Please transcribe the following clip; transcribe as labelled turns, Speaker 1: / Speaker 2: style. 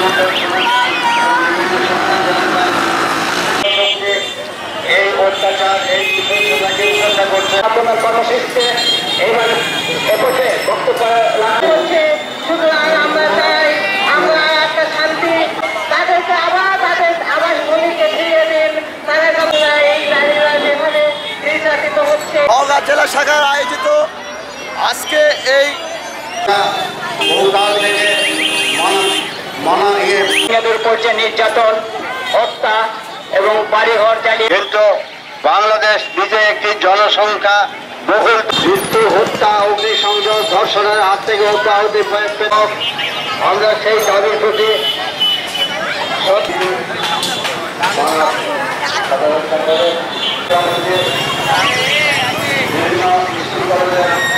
Speaker 1: এই অত্যাচার এই উপেক্ষা করছে আপনার কর্মসূচিতে এইভাবে এপথে বক্তব্য
Speaker 2: হচ্ছে। সুতরাং আমরা চাই আমরা একটা শান্তি তাদেরকে তাদের আবাস ভূমিকে ফিরিয়ে দিন। তারা এই নারীরা যেখানে নির্যাতিত হচ্ছে।
Speaker 3: নওগাঁ জেলা শাখার আয়োজিত আজকে এই
Speaker 1: বহুকাল থেকে
Speaker 2: মেয়েদের উপর যে নির্যাতন, হত্যা এবং বাড়িঘর জ্বালিয়ে,
Speaker 1: কিন্তু বাংলাদেশ নিজে একটি জনসংখ্যা বহুল মৃত্যু, হত্যা, অগ্নিসংযোগ, ধর্ষণের হাত থেকে অব্যাহতি পেত। আমরা সেই দাবির প্রতি বিভিন্ন